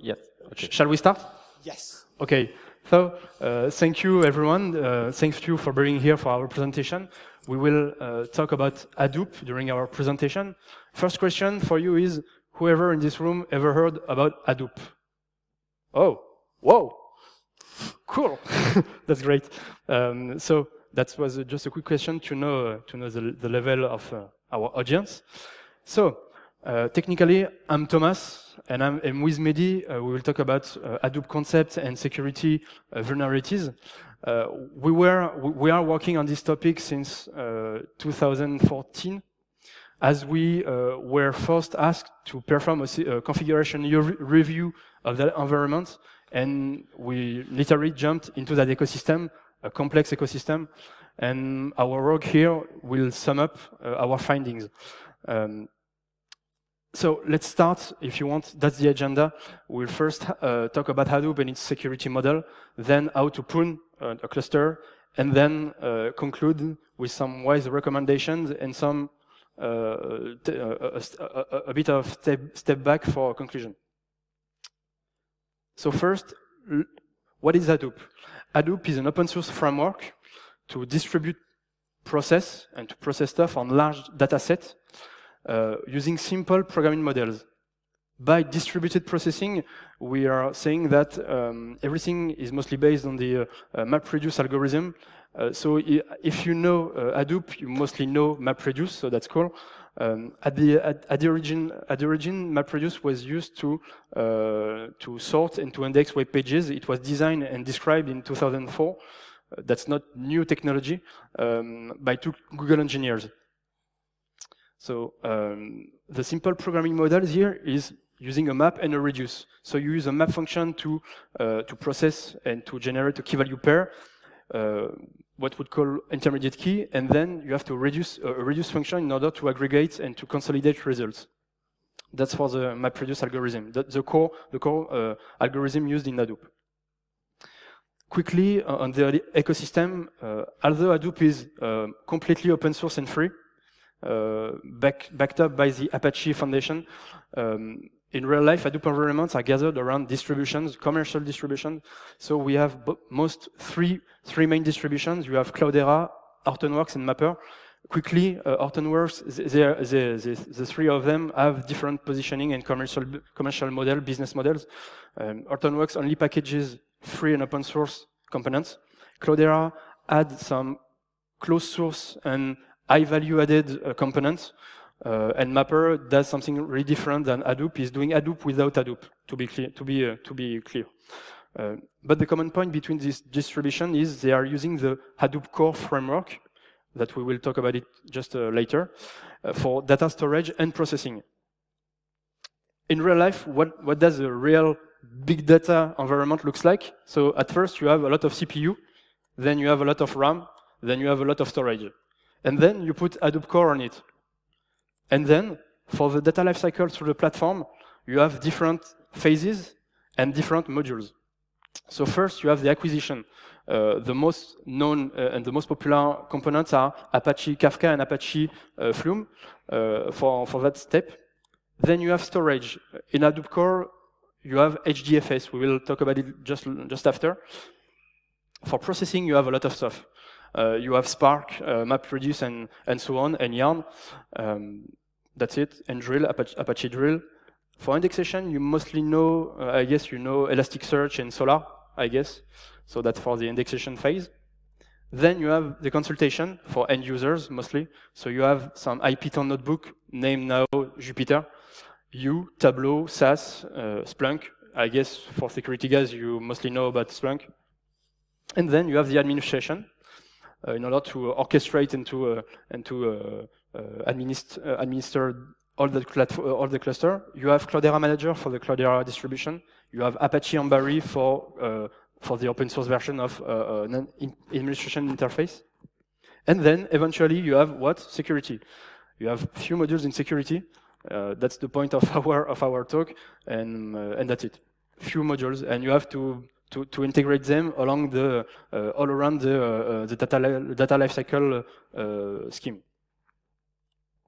Yes. Okay. Shall we start? Yes. Okay. So thank you, everyone. Thank you for being here for our presentation. We will talk about Hadoop during our presentation. First question for you is, whoever in this room ever heard about Hadoop? Oh, whoa, cool. That's great. So that was just a quick question to know the level of our audience. So technically, I'm Thomas, and I'm with Mahdi. We will talk about Hadoop concepts and security vulnerabilities. We are working on this topic since 2014, as we were first asked to perform a configuration review of that environment, and we literally jumped into that ecosystem, a complex ecosystem, and our work here will sum up our findings. So let's start, if you want. That's the agenda. We'll first talk about Hadoop and its security model, then how to prune a cluster, and then conclude with some wise recommendations and some a bit of step back for conclusion. So first, what is Hadoop? Hadoop is an open source framework to distribute process and to process stuff on large data sets using simple programming models. By distributed processing, we are saying that everything is mostly based on the MapReduce algorithm. So if you know Hadoop, you mostly know MapReduce, so that's cool. At the origin, MapReduce was used to sort and to index web pages. It was designed and described in 2004. That's not new technology, by two Google engineers. So the simple programming model here is using a map and a reduce. So you use a map function to process and to generate a key value pair, what would call intermediate key, and then you have to reduce a reduce function in order to aggregate and to consolidate results. That's for the MapReduce algorithm, the core algorithm used in Hadoop. Quickly on the ecosystem, although Hadoop is completely open source and free, backed up by the Apache Foundation, in real life, Hadoop environments are gathered around distributions, commercial distributions. So we have three main distributions. You have Cloudera, Hortonworks, and Mapper. Quickly, Hortonworks, the three of them have different positioning and commercial model, business models. Hortonworks only packages free and open source components. Cloudera adds some closed source and high value added components. And Mapper does something really different than Hadoop. Is doing Hadoop without Hadoop, to be clear. But the common point between this distribution is they are using the Hadoop core framework, that we will talk about it just later, for data storage and processing. In real life, what does a real big data environment looks like? So at first you have a lot of CPU, then you have a lot of RAM, then you have a lot of storage. And then you put Hadoop core on it. And then, for the data lifecycle through the platform, you have different phases and different modules. So first, you have the acquisition. The most known and the most popular components are Apache Kafka and Apache Flume for that step. Then you have storage. In Hadoop core, you have HDFS. We will talk about it just after. For processing, you have a lot of stuff. You have Spark, MapReduce, and so on, and Yarn. That's it, and Drill, Apache Drill. For indexation, you mostly know, I guess you know Elasticsearch and Solar, I guess. So that's for the indexation phase. Then you have the consultation for end users, mostly. So you have some IPython notebook, named now Jupyter, U, Tableau, SAS, Splunk. I guess for security guys, you mostly know about Splunk. And then you have the administration, in order to orchestrate and to administer all the cluster. You have Cloudera Manager for the Cloudera distribution. You have Apache Ambari for the open source version of an administration interface. And then eventually you have what? Security. You have few modules in security. That's the point of our talk, and that's it. Few modules, and you have to integrate them along all around the data lifecycle scheme.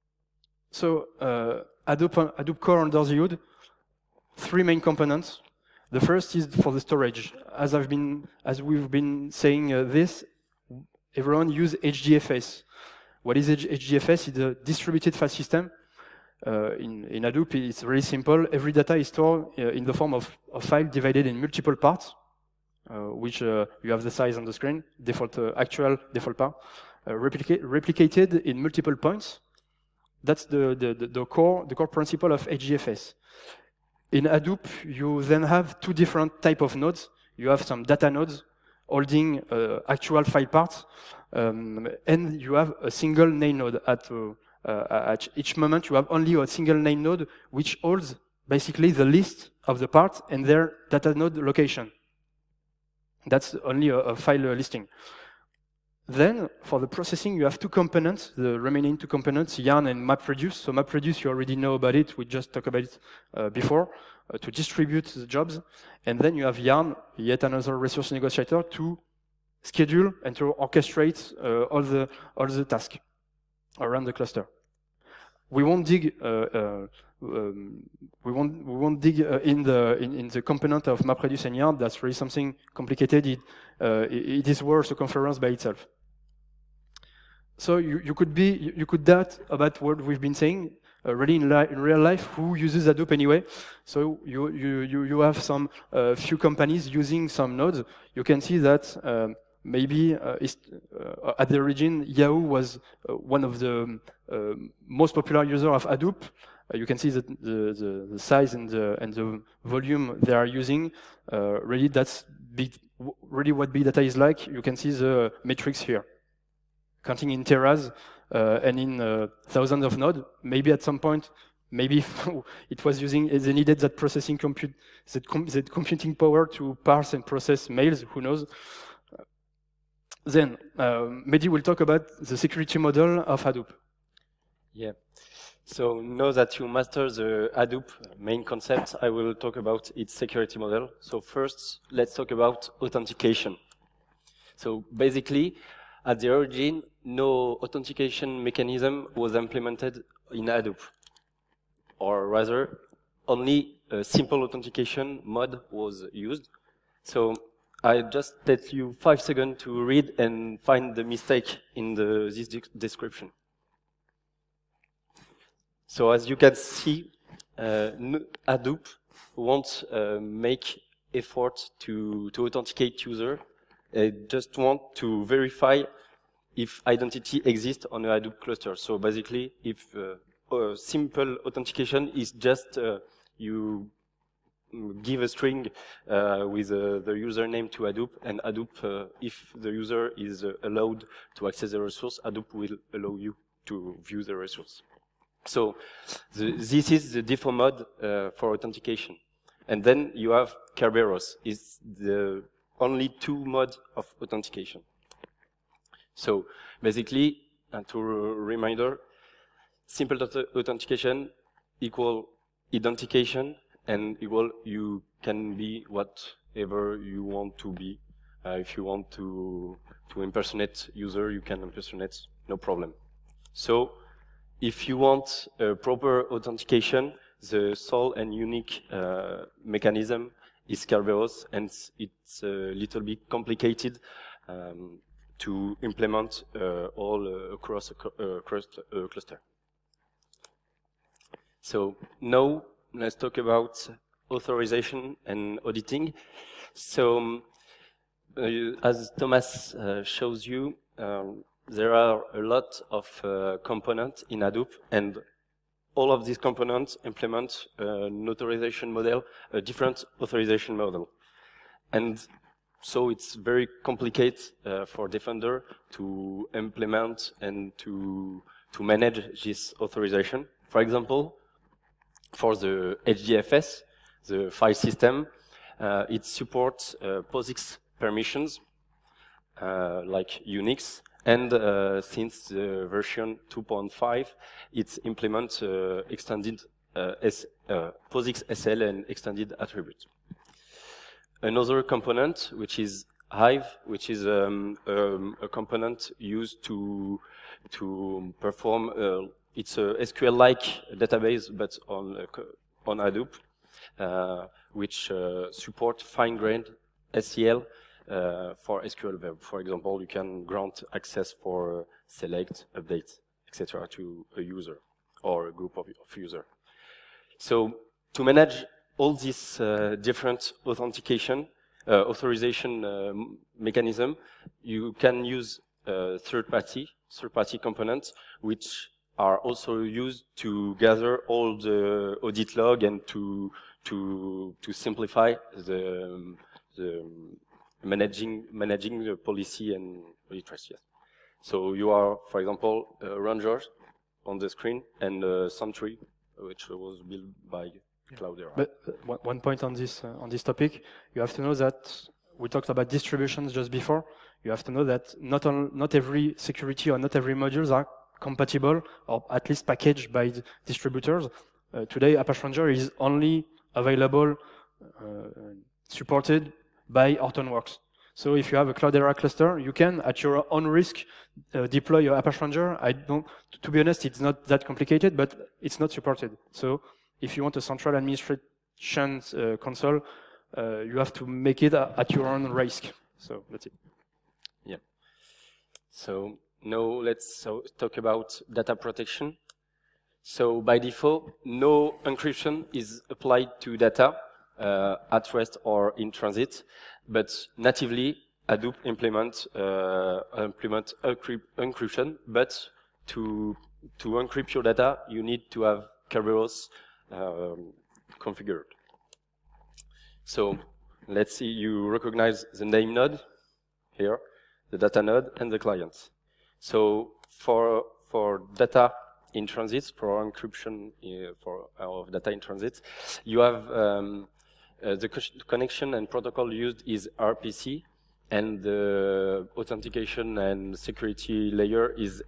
So Hadoop core under the hood, three main components. The first is for the storage. As we've been saying this, everyone use HDFS. What is HDFS? It's a distributed file system. In Hadoop, it's really simple. Every data is stored in the form of a file divided in multiple parts, which you have the size on the screen, actual default part, replicated in multiple points. That's the core principle of HDFS. In Hadoop, you then have two different types of nodes. You have some data nodes holding actual file parts, and you have a single name node. At each moment, you have only a single name node which holds basically the list of the parts and their data node location. That's only a file listing. Then, for the processing, you have two components, the remaining two components, yarn and MapReduce. So MapReduce, you already know about it. We just talked about it before, to distribute the jobs. And then you have yarn, yet another resource negotiator, to schedule and to orchestrate all the tasks around the cluster. We won't dig. We won't dig in the component of MapReduce and yarn. That's really something complicated. It is worth a conference by itself. So you could doubt about what we've been saying. Really in real life, who uses Hadoop anyway? So you have some few companies using some nodes. You can see that maybe at the origin, Yahoo was one of the most popular users of Hadoop. You can see that the size and the volume they are using. Really, that's really what big data is like. You can see the metrics here, counting in teras and in thousands of nodes. Maybe at some point, maybe it was using, they needed that processing that computing power to parse and process mails. Who knows? Then Mahdi will talk about the security model of Hadoop. Yeah. So now that you master the Hadoop main concept, I will talk about its security model. So first, let's talk about authentication. So basically, at the origin, no authentication mechanism was implemented in Hadoop. Or rather, only a simple authentication mode was used. So I just let you 5 seconds to read and find the mistake in this description. So as you can see, Hadoop won't make effort to authenticate user. It just want to verify if identity exists on a Hadoop cluster. So basically, if a simple authentication is just you give a string with the username to Hadoop, and Hadoop, if the user is allowed to access the resource, Hadoop will allow you to view the resource. So this is the default mode for authentication. And then you have Kerberos. It's the only two modes of authentication. So basically, to reminder, simple authentication equal identification and equal you can be whatever you want to be. If you want to impersonate user, you can impersonate, no problem. So if you want a proper authentication, the sole and unique mechanism is Kerberos, and it's a little bit complicated to implement all across a cluster. So now let's talk about authorization and auditing. So as Thomas shows you, there are a lot of components in Hadoop, and all of these components implement an authorization model, a different authorization model. And so it's very complicated for Defender to implement and to manage this authorization. For example, for the HDFS, the file system, it supports POSIX permissions like Unix. And since the version 2.5, it implements extended POSIX SL and extended attributes. Another component, which is Hive, which is a component used to perform. It's a SQL-like database, but on Hadoop. which support fine-grained SEL for SQL Web. For example, you can grant access for select, update, etc. to a user or a group of users. So to manage all these different authorization mechanism, you can use third-party components, which are also used to gather all the audit log and to simplify the managing the policy and audit trace. Yes. So you are, for example, Ranger on the screen and Sentry, which was built by Cloudera. But one point on this topic, you have to know that we talked about distributions just before. You have to know that not every security or not every modules are compatible or at least packaged by the distributors. Today, Apache Ranger is only available, supported by Hortonworks. So if you have a Cloudera cluster, you can, at your own risk, deploy your Apache Ranger. To be honest, it's not that complicated, but it's not supported. So if you want a central administration console, you have to make it at your own risk. So that's it. Yeah. So now let's talk about data protection. So by default, no encryption is applied to data at rest or in transit, but natively Hadoop implement encryption. But to encrypt your data, you need to have Kerberos configured. So let's see, you recognize the name node here, the data node, and the client. So for data in transit, for encryption of data in transit, you have the connection and protocol used is RPC, and the authentication and security layer is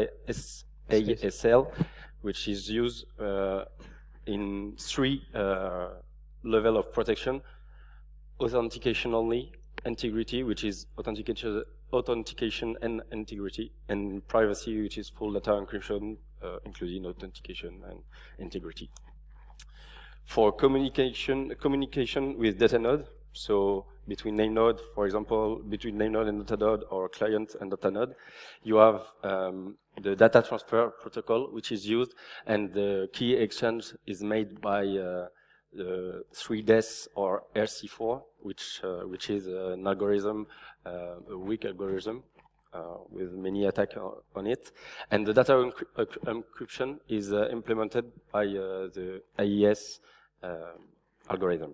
SASL, which is used in 3 levels of protection: authentication only, integrity, which is authentication and integrity, and privacy, which is full data encryption, including authentication and integrity. For communication with data node, so between name node, for example, between name node and data node, or client and data node, you have the data transfer protocol, which is used, and the key exchange is made by the 3DES or RC4, which is an algorithm, a weak algorithm with many attacks on it. And the data encryption is implemented by the AES algorithm.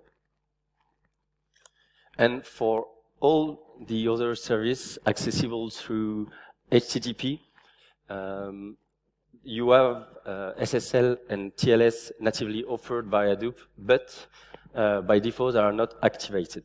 And for all the other service accessible through HTTP, you have SSL and TLS natively offered by Hadoop, but by default they are not activated.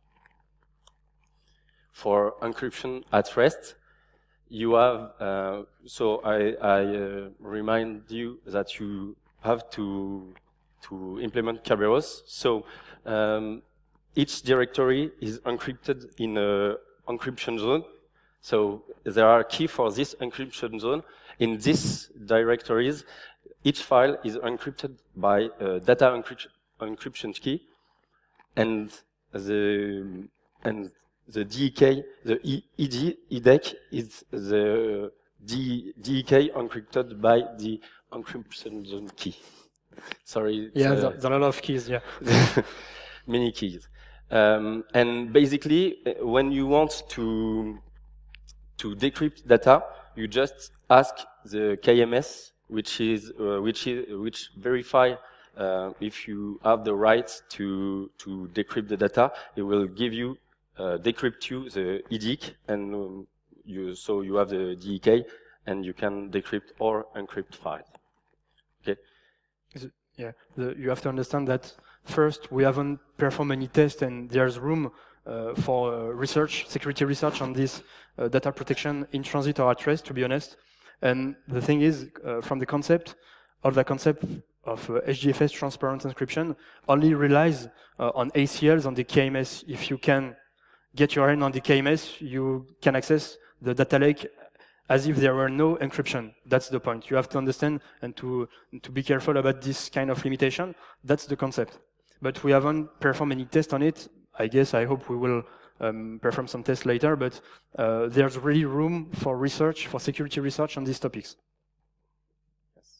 For encryption at rest, you have, so I remind you that you have to implement Kerberos. So each directory is encrypted in an encryption zone. So there are keys for this encryption zone. In these directories, each file is encrypted by a data encryption key, and the DEK, the EDEK is the DEK encrypted by the encryption zone key. Sorry. Yeah, there are a lot of keys, yeah. Many keys. And basically, when you want to decrypt data, you just ask the KMS, which verify if you have the right to decrypt the data. It will give you decrypt you the EDEK, and so you have the DEK, and you can decrypt or encrypt files. Okay. Yeah, you have to understand that first we haven't performed any tests, and there's room for research, security research on this data protection in transit or at rest, to be honest. And the thing is, from the concept of HDFS transparent encryption only relies on ACLs on the KMS. If you can get your hand on the KMS, you can access the data lake as if there were no encryption. That's the point. You have to understand and to be careful about this kind of limitation. That's the concept. but we haven't performed any tests on it. I hope we will perform some tests later, but there's really room for research, for security research on these topics. Yes.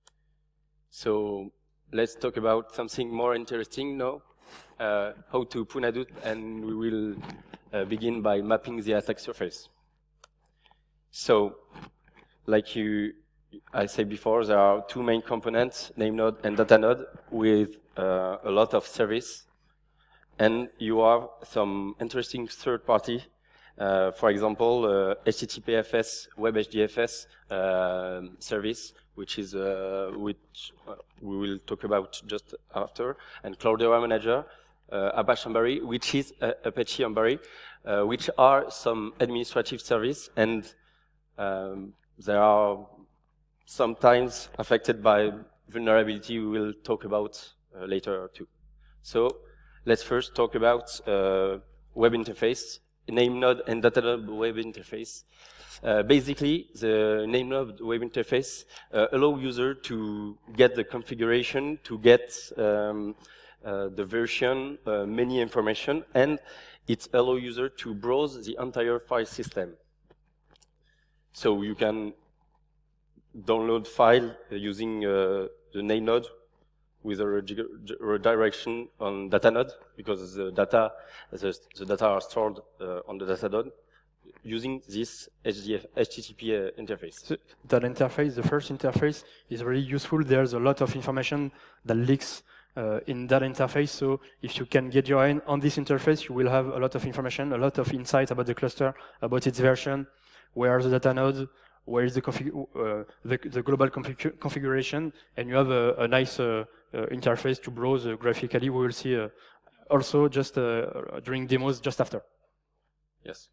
So let's talk about something more interesting now, how to pwn Hadoop, and we will begin by mapping the attack surface. So, like I said before, there are two main components, name node and data node, with a lot of service. And you have some interesting third party, for example, HTTPFS, WebHDFS service, which we will talk about just after, and Cloudera Manager, Apache Ambari, which is Apache Ambari, which are some administrative service, and they are sometimes affected by vulnerability we will talk about later too. So let's first talk about web interface, name node and data node web interface. Basically, the name node web interface allow user to get the configuration, to get the version, many information, and it allow user to browse the entire file system. So you can download file using the name node with a redirection on data node, because the data are stored on the data node using this HTTP interface. So that interface, the first interface, is really useful. There's a lot of information that leaks in that interface. So if you can get your hand on this interface, you will have a lot of information, a lot of insight about the cluster, about its version, where are the data nodes, where is the global configuration, and you have a nice interface to browse graphically. We will see also just during demos just after. Yes.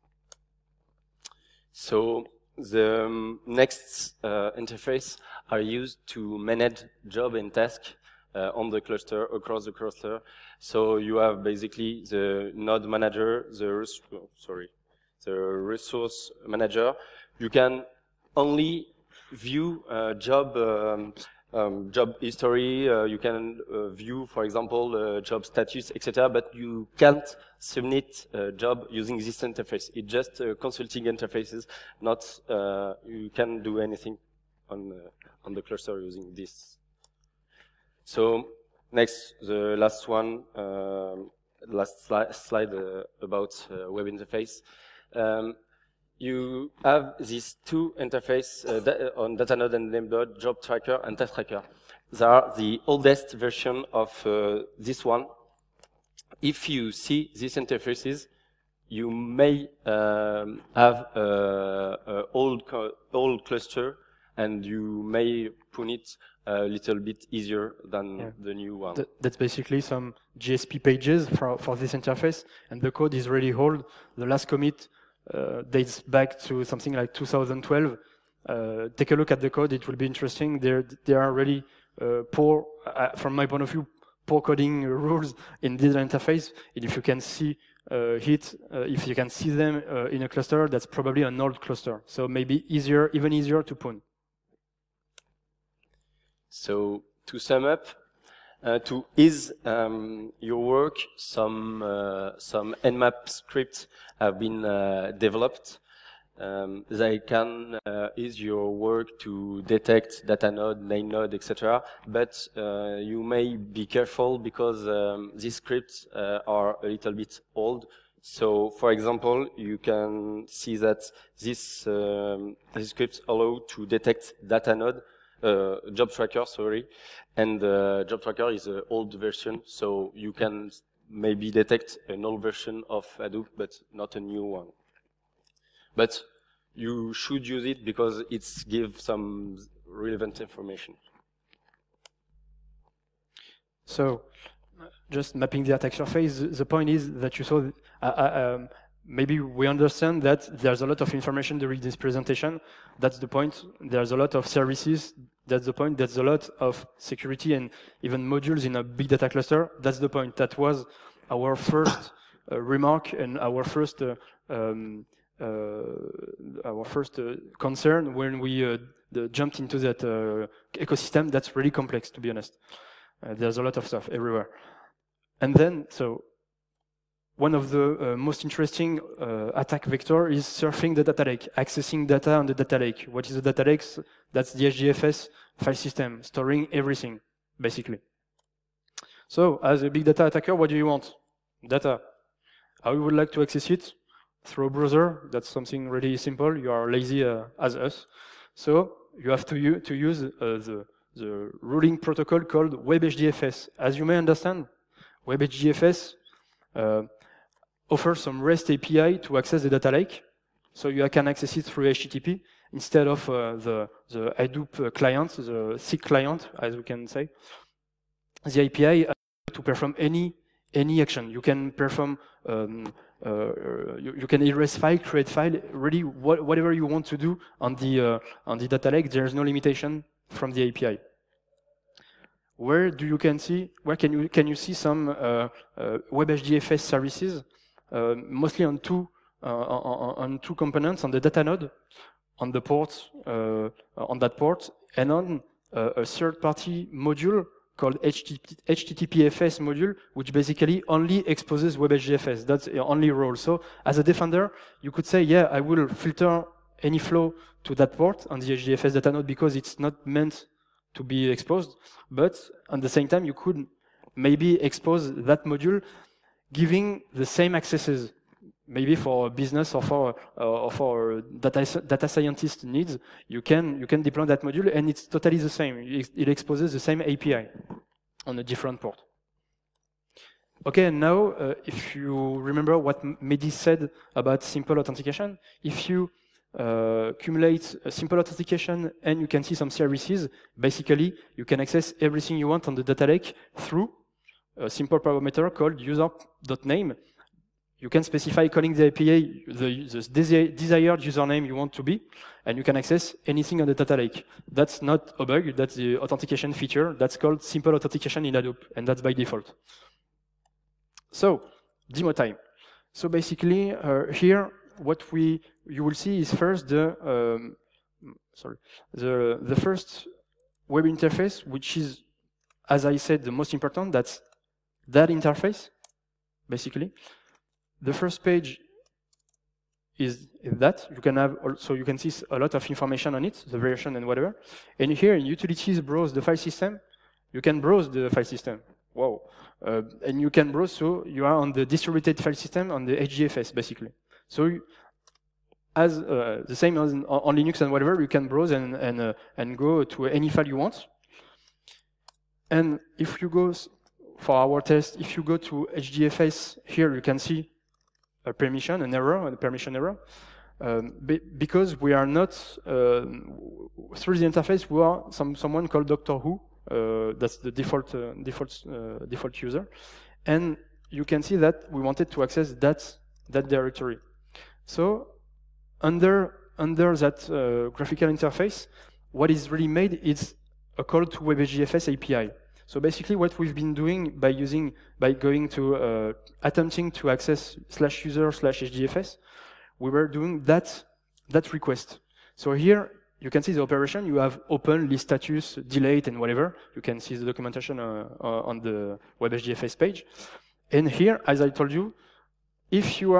So the next interface are used to manage job and task on the cluster, across the cluster. So you have basically the node manager, the resource manager. You can only view job history. You can view, for example, job status, etc. But you can't submit a job using this interface. It's just consulting interfaces. Not you can do anything on the cluster using this. So next, the last one, last slide about web interface. You have these two interfaces on data node and name node, job tracker and task tracker. They are the oldest version of this one. If you see these interfaces, you may have an old cluster, and you may put it a little bit easier than the new one. That's basically some GSP pages for this interface, and the code is really old. The last commit dates back to something like 2012. Take a look at the code; it will be interesting. There are really poor, from my point of view, poor coding rules in this interface. And if you can see if you can see them in a cluster, that's probably an old cluster. So maybe even easier to pwn. So to sum up, to ease your work, some Nmap scripts have been developed. They can ease your work to detect data node, name node, etc. But you may be careful, because these scripts are a little bit old. So, for example, you can see that these scripts allow to detect data node, job tracker, sorry, and job tracker is an old version, so you can maybe detect an old version of Hadoop, but not a new one. But you should use it because it gives some relevant information. So, just mapping the attack surface, the point is that you saw, maybe we understand that there's a lot of information during this presentation. That's the point. There's a lot of services. That's the point. There's a lot of security and even modules in a big data cluster. That's the point. That was our first remark and our first concern when we jumped into that ecosystem. That's really complex, to be honest. There's a lot of stuff everywhere. And then, so one of the most interesting attack vector is surfing the data lake, accessing data on the data lake. What is the data lake? That's the HDFS file system, storing everything, basically. So, as a big data attacker, what do you want? Data. How you would like to access it? Through a browser. That's something really simple. You are lazy as us. So, you have to use the routing protocol called WebHDFS. As you may understand, WebHDFS offers some REST API to access the data lake. So you can access it through HTTP instead of the Hadoop client, the SIG client, as we can say. The API to perform any action. You can perform, you can erase file, create file, really whatever you want to do on the data lake. There is no limitation from the API. Where can you see some WebHDFS services? Mostly on two components, on the data node, on the port, on that port, and on a third-party module called HTTPFS module, which basically only exposes WebHDFS. That's the only role. So as a defender, you could say, yeah, I will filter any flow to that port on the HDFS data node because it's not meant to be exposed. But at the same time, you could maybe expose that module giving the same accesses, maybe for business or for data scientist needs. You can deploy that module, and it's totally the same. It exposes the same API on a different port. Okay, and now if you remember what Mahdi said about simple authentication, if you accumulate a simple authentication and you can see some services, basically you can access everything you want on the data lake through a simple parameter called user.name. You can specify calling the API the desired username you want to be, and you can access anything on the data lake. That's not a bug, that's the authentication feature. That's called simple authentication in Hadoop, and that's by default. So, demo time. So basically, here, what you will see is first the first web interface, which is, as I said, the most important. That's that interface, basically. The first page is that. You can have also, you can see a lot of information on it, the version and whatever. And here in utilities, browse the file system. You can browse the file system. Wow. And you can browse, so you are on the distributed file system on the HDFS, basically. So as the same as on Linux and whatever, you can browse and go to any file you want. And if you go, for our test, if you go to HDFS, here you can see a permission, an error, a permission error. Because we are not, through the interface, we are someone called Dr. Who. That's the default user. And you can see that we wanted to access that directory. So under that graphical interface, what is really made is a call to WebHDFS API. So basically what we've been doing by going to attempting to access /user/HDFS, we were doing that request. So here you can see the operation. You have open, list status, delete, and whatever. You can see the documentation on the WebHDFS page. And here, as I told you, if you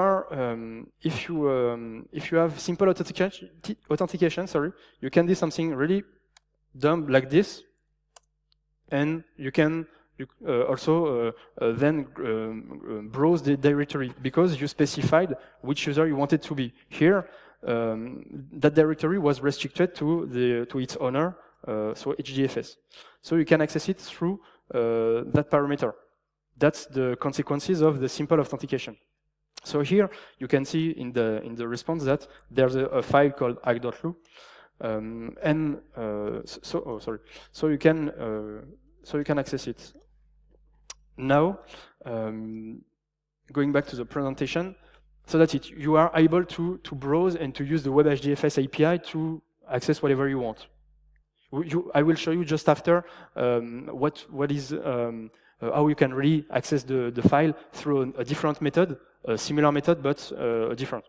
have simple authentication, you can do something really dumb like this, and you can also then browse the directory because you specified which user you wanted to be. Here, that directory was restricted to its owner, so HDFS. So you can access it through that parameter. That's the consequences of the simple authentication. So here you can see in the response that there's a file called Hack.lu, so you can access it. Now, going back to the presentation, so that's it. You are able to browse and to use the WebHDFS API to access whatever you want. I will show you just after what is how you can really access the file through a different method, a similar method, but different.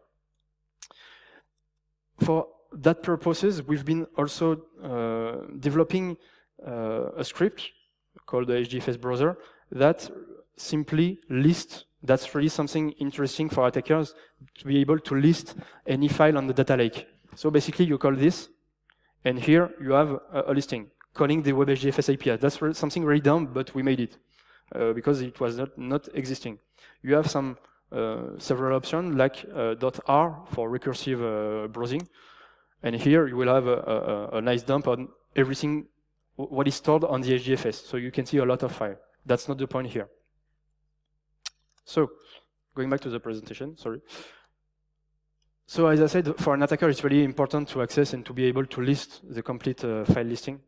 For that purposes, we've been also developing a script called the HDFS browser that simply lists. That's really something interesting for attackers to be able to list any file on the data lake. So basically, you call this, and here you have a listing calling the WebHDFS API. That's something really dumb, but we made it because it was not existing. You have some several options like .r for recursive browsing, and here you will have a nice dump on everything what is stored on the HDFS. So you can see a lot of files. That's not the point here. So, going back to the presentation, sorry. So as I said, for an attacker, it's really important to access and to be able to list the complete file listing.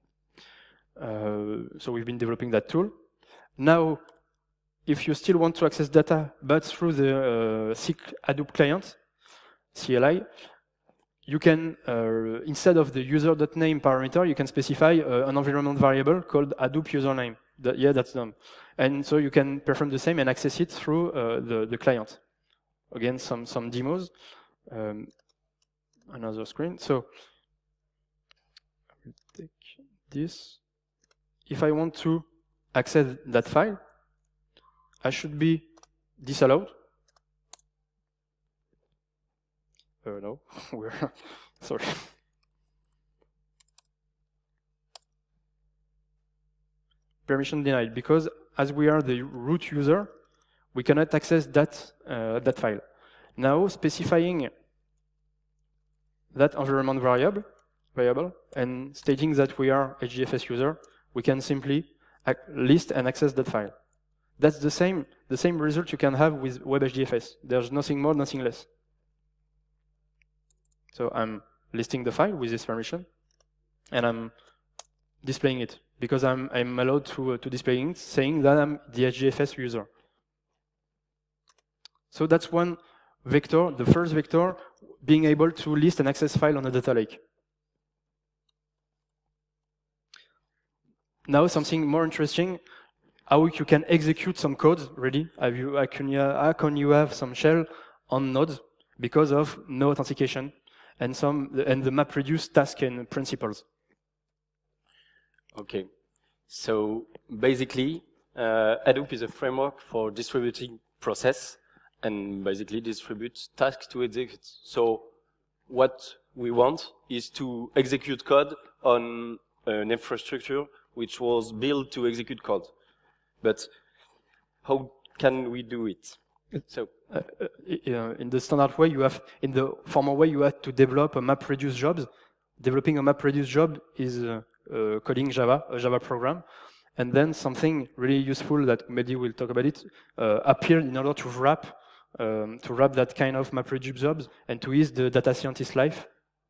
So we've been developing that tool. Now, if you still want to access data, but through the SIG Hadoop client, CLI, you can, instead of the user.name parameter, you can specify an environment variable called Hadoop username. Yeah, that's done. And so you can perform the same and access it through the client. Again, some demos. Another screen. So I will take this. If I want to access that file, I should be disallowed. No, we're sorry. Permission denied, because as we are the root user, we cannot access that that file. Now, specifying that environment variable and stating that we are HDFS user, we can simply list and access that file. That's the same result you can have with WebHDFS. There's nothing more, nothing less. So I'm listing the file with this permission, and I'm displaying it because I'm allowed to display it, saying that I'm the HDFS user. So that's one vector, the first vector, being able to list and access file on a data lake. Now something more interesting, how you can execute some code, really. How can you have some shell on nodes because of no authentication and the MapReduce task and principles. Okay, so basically, Hadoop is a framework for distributing process and basically distributes tasks to execute. So what we want is to execute code on an infrastructure which was built to execute code. But how can we do it? So in the standard way, in the formal way, you have to develop a MapReduce job. Developing a MapReduce job is coding Java, a Java program. And then something really useful that Mahdi will talk about it appeared in order to wrap that kind of MapReduce jobs and to ease the data scientist life.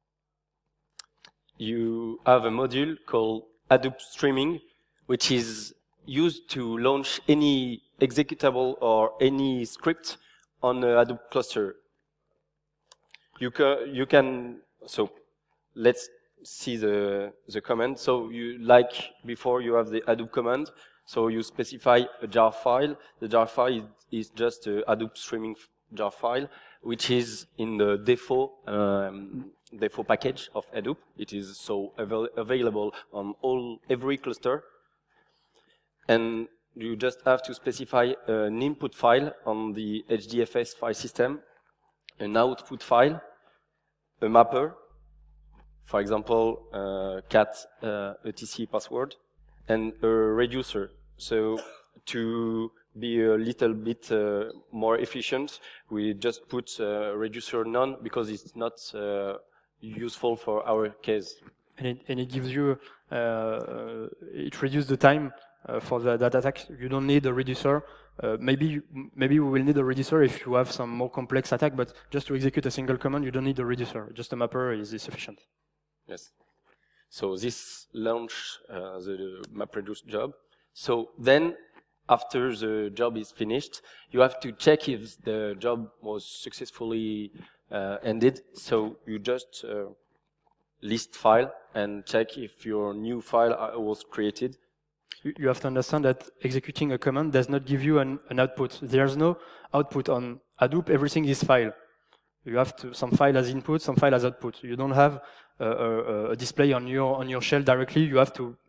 You have a module called Hadoop streaming, which is used to launch any executable or any script on a Hadoop cluster. You can so let's see the command. So like before, you have the Hadoop command. So you specify a jar file. The jar file is just a Hadoop streaming jar file, which is in the default package of Hadoop. It is so available on every cluster. And you just have to specify an input file on the HDFS file system, an output file, a mapper, for example, cat etc password, and a reducer. So to be a little bit more efficient, we just put reducer none because it's not useful for our case. And it gives you, it reduces the time for the data attack. You don't need a reducer. Maybe we will need a reducer if you have some more complex attack, but just to execute a single command, you don't need a reducer. Just a mapper is sufficient. Yes. So this launch the MapReduce job. So then, after the job is finished, you have to check if the job was successfully ended. So you just list file and check if your new file was created. You have to understand that executing a command does not give you an output. There's no output on Hadoop. Everything is file. You have some file as input, some file as output. You don't have a display on your shell directly. You have to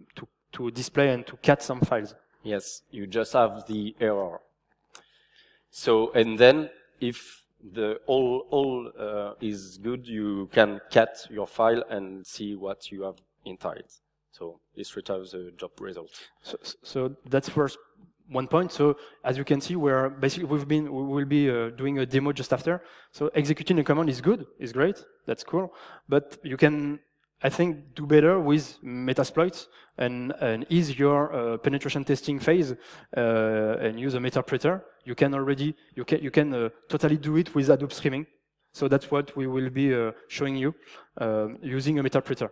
to display and to cat some files. Yes, you just have the error. So, and then if the all is good, you can cat your file and see what you have inside. So this returns the job result. So that's first one point. So as you can see, we will be doing a demo just after. So executing a command is good, is great, that's cool. But you can, I think, do better with Metasploit and ease your penetration testing phase and use a Meterpreter. You can already totally do it with Hadoop streaming. So that's what we will be showing you using a Meterpreter.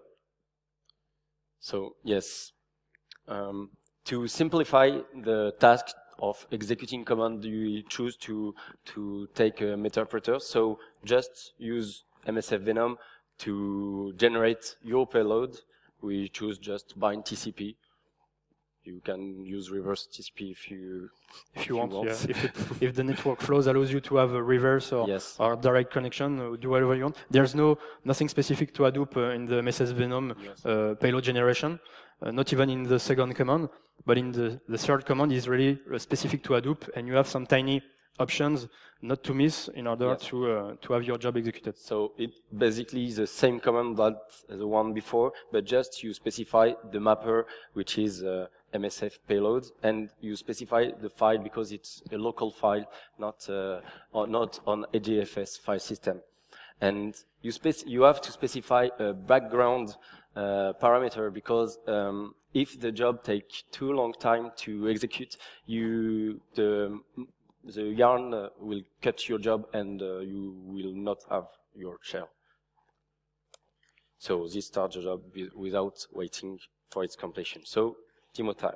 So yes, to simplify the task of executing command, you choose to take a Meterpreter. So just use MSF Venom to generate your payload. We choose just bind TCP. You can use reverse TCP if you want. Yeah. If the network flows allows you to have a reverse or, yes. or direct connection, do whatever you want. There's nothing specific to Hadoop in the MSF Venom yes. Payload generation, not even in the second command, but in the third command is really specific to Hadoop, and you have some tiny options not to miss in order yes. to have your job executed. So it basically is the same command that the one before, but just you specify the mapper, which is MSF payload, and you specify the file because it's a local file, not on a GFS file system. And you have to specify a background parameter because if the job takes too long time to execute, the yarn will cut your job and you will not have your shell. So this starts the job without waiting for its completion. So demo time.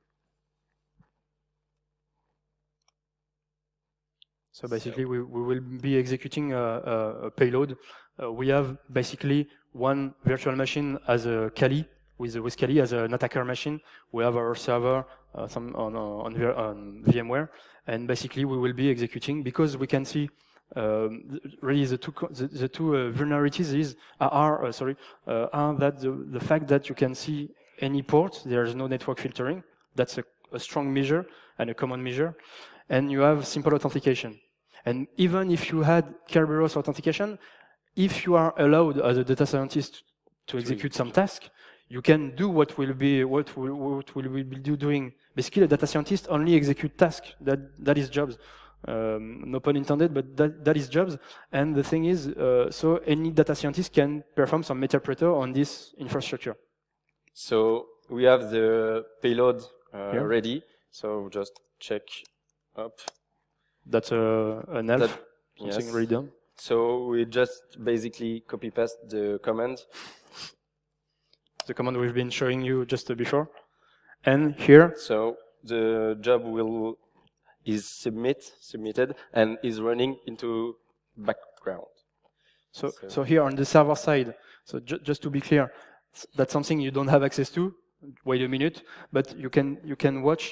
So basically we will be executing a payload. We have basically one virtual machine as a Kali, with Kali as an attacker machine. We have our server on VMware, and basically we will be executing because we can see really the two vulnerabilities are that the fact that you can see any port, there is no network filtering. That's a strong measure and a common measure, and you have simple authentication. And even if you had Kerberos authentication, if you are allowed as a data scientist to execute some task, you can do what will be doing. Basically, a data scientist only execute tasks. That is jobs. No pun intended, but that is jobs. And the thing is, so any data scientist can perform some Meterpreter on this infrastructure. So we have the payload ready. So just check up. That's an elf. Something yes. really done. So we just basically copy paste the command. The command we've been showing you just before. And here. So the job is submitted and is running into background. So here on the server side, so just to be clear, that's something you don't have access to. Wait a minute, but you can watch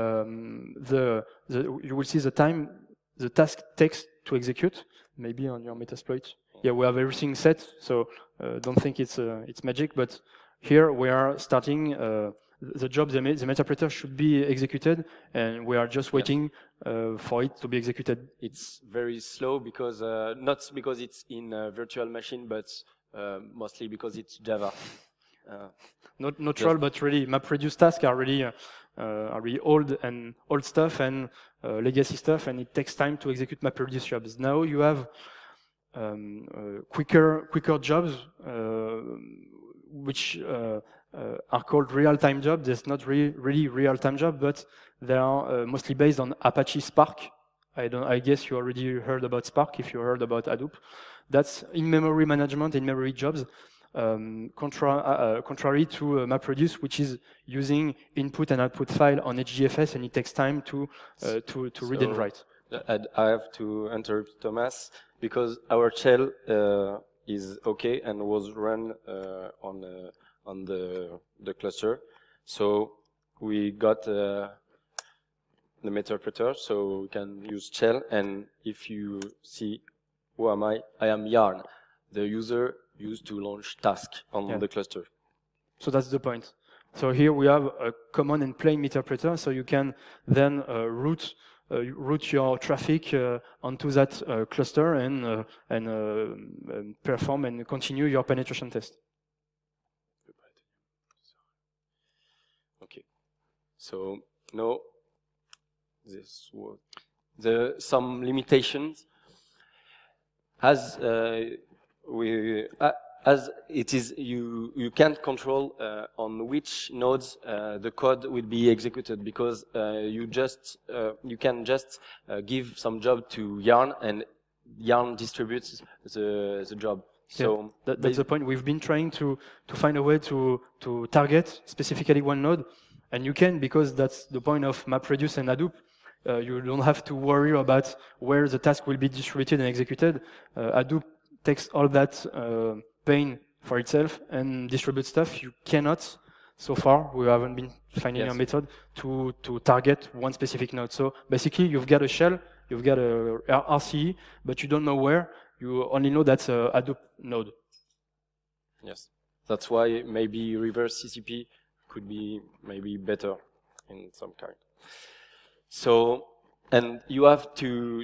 you will see the time the task takes to execute. Maybe on your Metasploit. Yeah, we have everything set, so don't think it's magic. But here we are starting the job. The Meterpreter should be executed, and we are just waiting for it to be executed. It's very slow because not because it's in a virtual machine, but mostly because it's Java. Not troll, but really MapReduce tasks are really old stuff and legacy stuff, and it takes time to execute MapReduce jobs. Now you have quicker jobs, which are called real-time jobs. There's not really real-time job, but they are mostly based on Apache Spark. I guess you already heard about Spark if you heard about Hadoop. That's in-memory management, in-memory jobs. Contrary to MapReduce, which is using input and output file on HDFS, and it takes time to read and write. I have to interrupt Thomas because our shell is okay and was run on the cluster. So we got the Meterpreter, so we can use shell. And if you see, who am I? I am Yarn, the user used to launch task on the cluster. So that's the point. So here we have a common and plain interpreter, so you can then route your traffic onto that cluster and perform and continue your penetration test. Okay, so now this was some limitations as as it is you can't control on which nodes the code will be executed, because you can just give some job to Yarn and Yarn distributes the job. So yeah, that's the point. We've been trying to find a way to target specifically one node, and you can, because that's the point of MapReduce and Hadoop. You don't have to worry about where the task will be distributed and executed. Hadoop takes all that pain for itself and distributes stuff. You cannot, so far, we haven't been finding a method to target one specific node. So basically, you've got a shell, you've got a RCE, but you don't know where. You only know that's a Hadoop node. Yes, that's why maybe reverse TCP could be maybe better in some kind. So, and you have to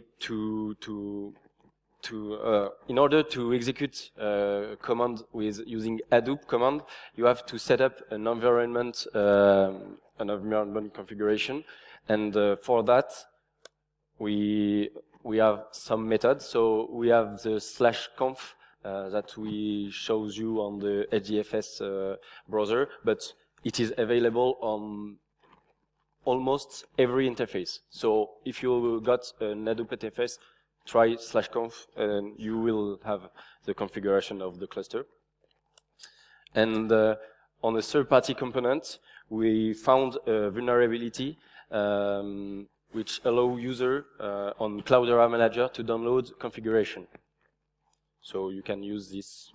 in order to execute command with using Hadoop command, you have to set up an environment configuration, and for that we have some methods. So we have the /conf that we shows you on the HDFS browser, but it is available on almost every interface. So if you got an Hadoop interface, try /conf and you will have the configuration of the cluster. And on a third-party component, we found a vulnerability which allow user on Cloudera Manager to download configuration. So you can use this.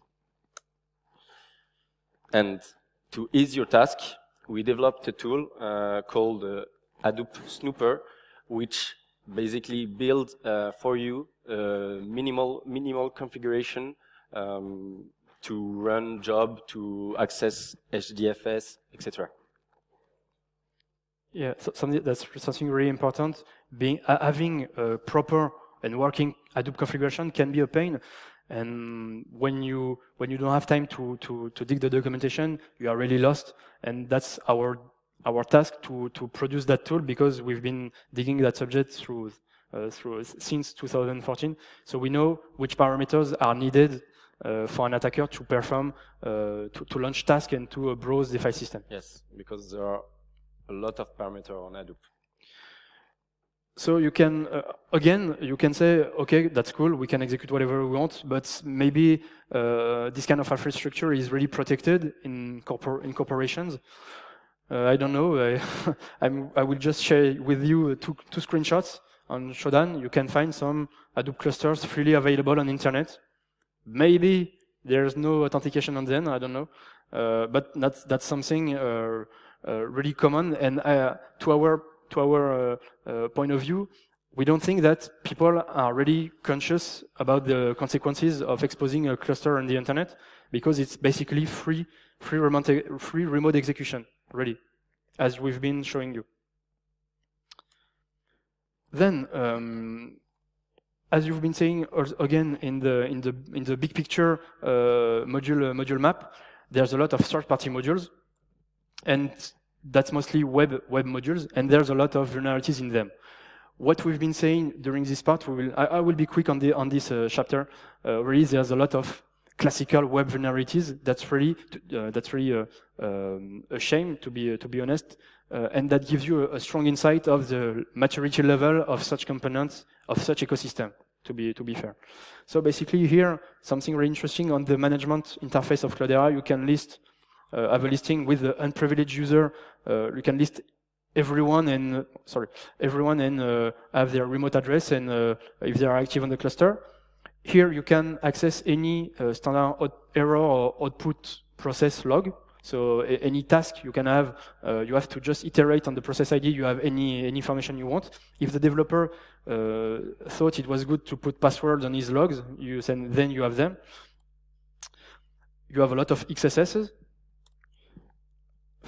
And to ease your task, we developed a tool called Hadoop Snooper, which basically build for you minimal configuration to run job, to access HDFS, etc. Yeah, so that's something really important. Having a proper and working Hadoop configuration can be a pain, and when you don't have time to dig the documentation, you are really lost. And that's our task to produce that tool, because we've been digging that subject through since 2014. So we know which parameters are needed for an attacker to perform to launch task and to browse the file system. Yes, because there are a lot of parameters on Hadoop. So you can, again, you can say, okay, that's cool, we can execute whatever we want, but maybe this kind of infrastructure is really protected in corporations. I don't know, I will just share with you two screenshots on Shodan. You can find some Hadoop clusters freely available on internet. Maybe there's no authentication on them, I don't know, but that's something really common. And to our point of view, we don't think that people are really conscious about the consequences of exposing a cluster on the internet, because it's basically free remote execution, really, as we've been showing you. Then, as you've been saying again in the big picture module map, there's a lot of third-party modules, and that's mostly web modules, and there's a lot of vulnerabilities in them. What we've been saying during this part, I will be quick on this chapter. Really, there's a lot of classical web vulnerabilities. That's really a shame, to be honest, and that gives you a strong insight of the maturity level of such components, of such ecosystem. To be fair, so basically here something really interesting on the management interface of Cloudera. You can list. Have a listing with the unprivileged user. You can list everyone and have their remote address and if they are active on the cluster. Here you can access any standard error or output process log. So any task you can have, you have to just iterate on the process ID. You have any information you want. If the developer thought it was good to put passwords on his logs, then you have them. You have a lot of XSSs.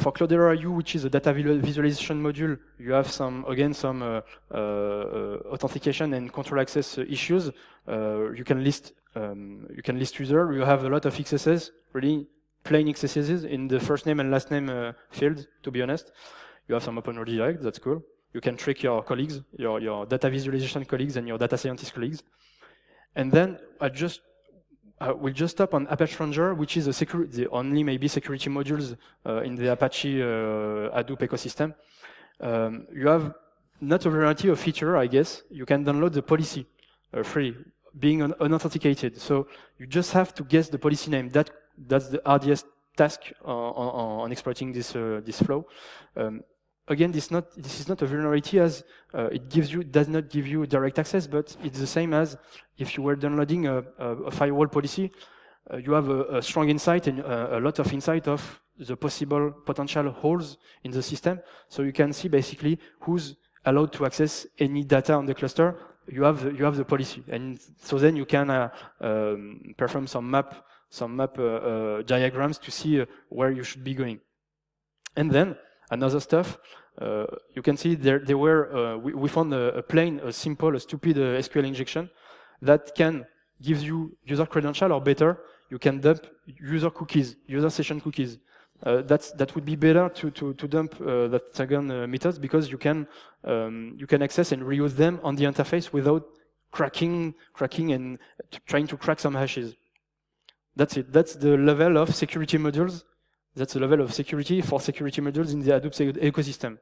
For Cloudera U, which is a data visualization module, you have some authentication and control access issues. You can list user. You have a lot of XSS, really plain XSS in the first name and last name field, to be honest. You have some open redirect, that's cool. You can trick your colleagues, your data visualization colleagues and your data scientist colleagues. And then we'll just stop on Apache Ranger, which is the only maybe security modules in the Apache Hadoop ecosystem. You have not a variety of features, I guess. You can download the policy free, being unauthenticated. So you just have to guess the policy name. That's the hardest task on exploiting this flow. Again, this is not a vulnerability, as it does not give you direct access, but it's the same as if you were downloading a firewall policy. You have a strong insight and a lot of insight of the possible potential holes in the system. So you can see basically who's allowed to access any data on the cluster. You have the policy, and so then you can perform some map diagrams to see where you should be going. And then another stuff, you can see we found a simple, simple SQL injection that can give you user credential, or better, you can dump user cookies, user session cookies. That would be better to dump that second methods, because you can access and reuse them on the interface without cracking and trying to crack some hashes. That's it. That's the level of security modules. That's the level of security for security modules in the Hadoop ecosystem.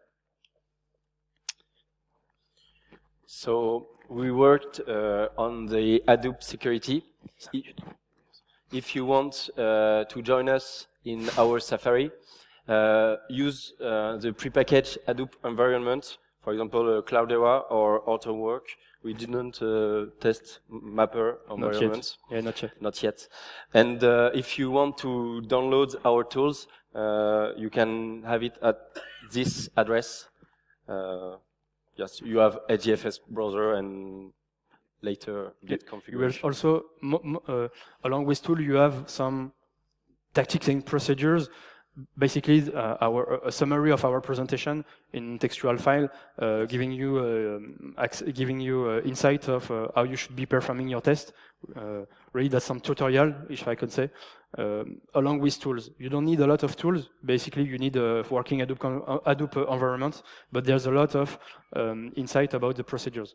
So we worked on the Hadoop security. If you want to join us in our Safari, use the prepackaged Hadoop environment, for example, Cloudera or Hortonworks. We didn't test Mapper environments. Not yet. Not yet. And if you want to download our tools, you can have it at this address. Yes, you have a GFS browser, and later get configuration. Also, along with tool, you have some tactics and procedures. Basically, a summary of our presentation in textual file, giving you insight of how you should be performing your test. Really, that's some tutorial, if I could say, along with tools. You don't need a lot of tools. Basically, you need a working Hadoop environment, but there's a lot of insight about the procedures.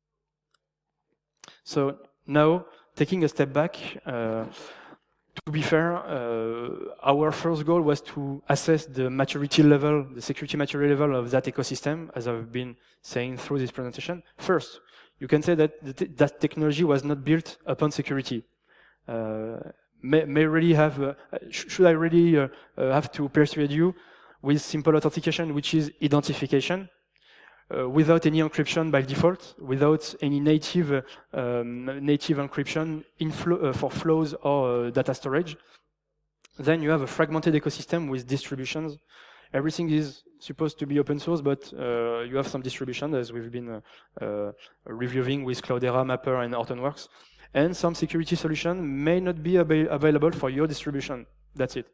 So now, taking a step back, to be fair, our first goal was to assess the maturity level, the security maturity level of that ecosystem, as I've been saying through this presentation. First, you can say that that technology was not built upon security. May really have, should I really have to persuade you with simple authentication, which is identification, without any encryption by default, without any native encryption for flows or data storage. Then you have a fragmented ecosystem with distributions. Everything is supposed to be open source, but you have some distribution, as we've been reviewing with Cloudera, Mapper, and Hortonworks. And some security solution may not be available for your distribution. That's it.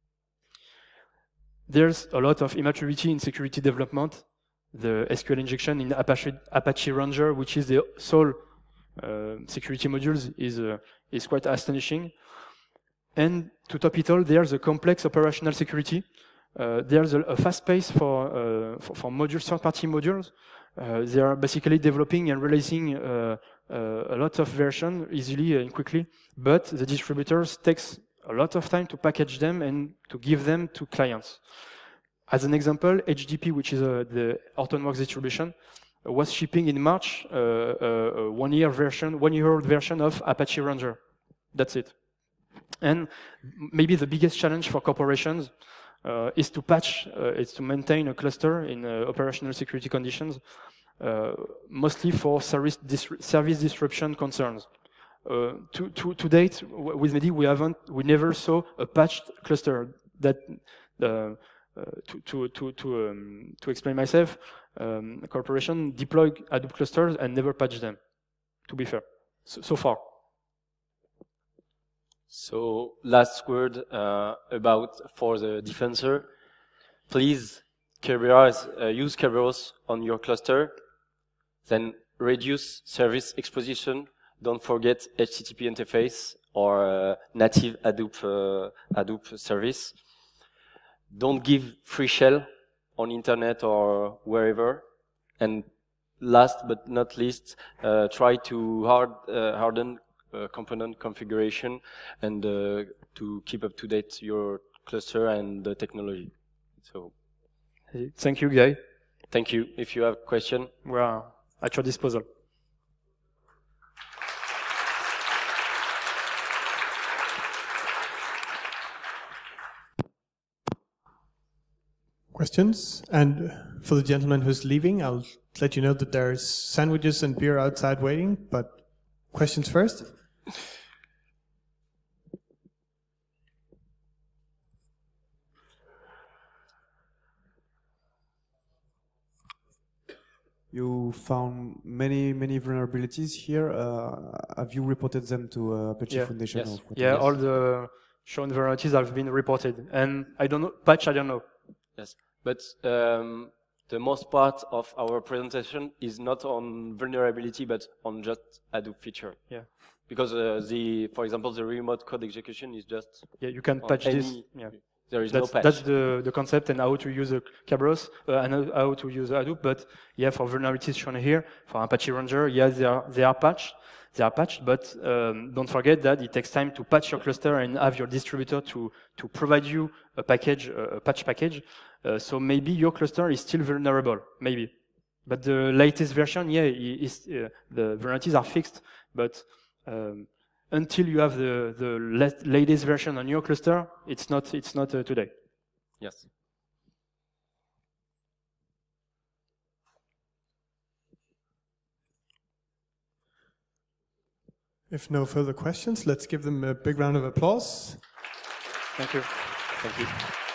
There's a lot of immaturity in security development. The SQL injection in Apache Ranger, which is the sole security modules, is quite astonishing. And to top it all, there's a complex operational security. There's a fast pace for modules, third-party modules. They are basically developing and releasing a lot of versions easily and quickly, but the distributors takes a lot of time to package them and to give them to clients. As an example, HDP, which is the Hortonworks distribution, was shipping in March a one-year-old version of Apache Ranger. That's it. And maybe the biggest challenge for corporations is to patch, is to maintain a cluster in operational security conditions, mostly for service disruption concerns. To date, with Mahdi, we never saw a patched cluster that. To explain myself, corporation deploy Hadoop clusters and never patch them, to be fair, so far. So last word about for the defensor. please use Kerberos on your cluster. Then reduce service exposition. Don't forget HTTP interface or native Hadoop service. Don't give free shell on internet or wherever. And last but not least, try to harden component configuration and to keep up to date your cluster and the technology. So, thank you, Guy. Thank you. If you have a question, we are at your disposal. Questions? And for the gentleman who's leaving, I'll let you know that there's sandwiches and beer outside waiting, but questions first? You found many vulnerabilities here. Have you reported them to Apache Foundation? Yes. Yeah, all the shown vulnerabilities have been reported. And I don't know, patch, I don't know. Yes, but the most part of our presentation is not on vulnerability, but on just Hadoop feature. Yeah. Because for example, the remote code execution is just you can patch this. Yeah. There is no patch. That's the concept and how to use Kerberos and how to use Hadoop. But yeah, for vulnerabilities shown here, for Apache Ranger, yes, they are patched. But don't forget that it takes time to patch your cluster and have your distributor to provide you a package, a patch package. So maybe your cluster is still vulnerable, maybe. But the latest version, yeah, the vulnerabilities are fixed. But until you have the latest version on your cluster, it's not today. Yes. If no further questions, let's give them a big round of applause. Thank you. Thank you.